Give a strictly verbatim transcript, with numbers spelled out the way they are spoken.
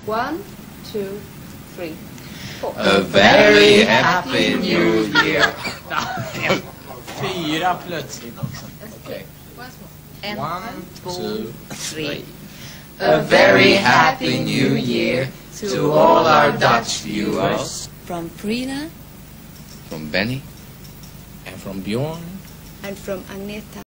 One, two, three, four. A very happy new year. Fyra plötsligt också. Okay. And One, two, three. A very happy new year to all our Dutch viewers. From Prina From Benny. And from Bjorn. and from Agneta.